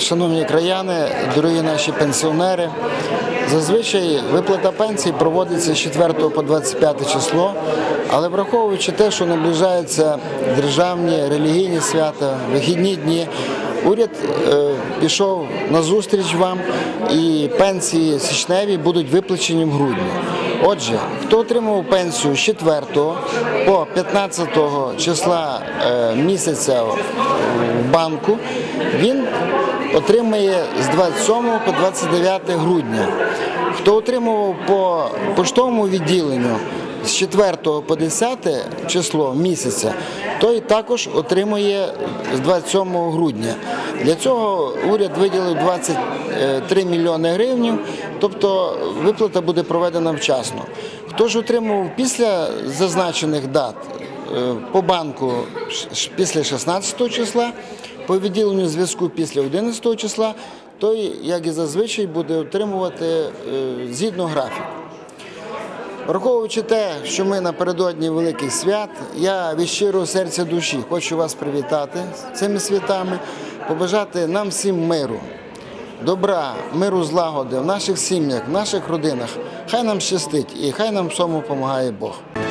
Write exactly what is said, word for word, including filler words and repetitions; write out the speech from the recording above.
Шановні краяни, дорогі наші пенсіонери, зазвичай виплата пенсій проводиться з четвертого по двадцять п'яте число, але враховуючи те, що наближаються державні, релігійні свята, вихідні дні, уряд е, пішов на зустріч вам і пенсії січневі будуть виплачені в грудні. Отже, хто отримав пенсію з четвертого по п'ятнадцятого числа е, місяця в банку, він отримає з двадцять сьомого по двадцять дев'яте грудня. Хто отримував по поштовому відділенню з четвертого по десяте число місяця, той також отримує з двадцять сьомого грудня. Для цього уряд виділив двадцять три мільйони гривень, тобто виплата буде проведена вчасно. Хто ж отримував після зазначених дат по банку після шістнадцятого числа, по відділенню зв'язку після одинадцятого числа, той, як і зазвичай, буде отримувати згідно графіку. Враховуючи те, що ми напередодні великих свят, я від щирого серця душі хочу вас привітати цими святами, побажати нам всім миру, добра, миру, злагоди в наших сім'ях, в наших родинах. Хай нам щастить і хай нам всьому допомагає Бог.